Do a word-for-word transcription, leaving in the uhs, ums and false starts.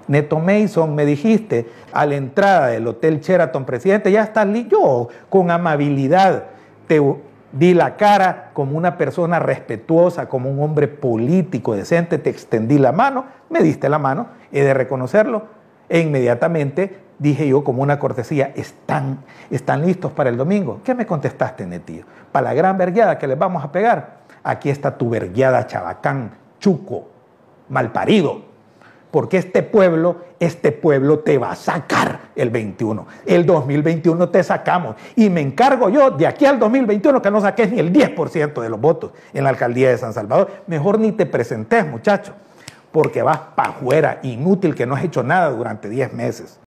Neto Mason, me dijiste a la entrada del Hotel Sheraton, presidente, ya estás listo. Yo, con amabilidad, te di la cara como una persona respetuosa, como un hombre político decente, te extendí la mano, me diste la mano, he de reconocerlo, e inmediatamente dije yo como una cortesía, ¿están, están listos para el domingo? ¿Qué me contestaste, Netillo? Para la gran vergueada que les vamos a pegar, aquí está tu vergueada, chabacán, chuco, malparido. Porque este pueblo, este pueblo te va a sacar el veintiuno. El dos mil veintiuno te sacamos. Y me encargo yo de aquí al dos mil veintiuno que no saques ni el diez por ciento de los votos en la alcaldía de San Salvador. Mejor ni te presentes, muchacho, porque vas para afuera, inútil, que no has hecho nada durante diez meses.